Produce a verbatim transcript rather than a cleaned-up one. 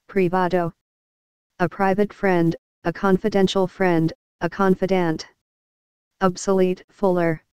privado. A private friend, a confidential friend, a confidant. Obsolete, fuller.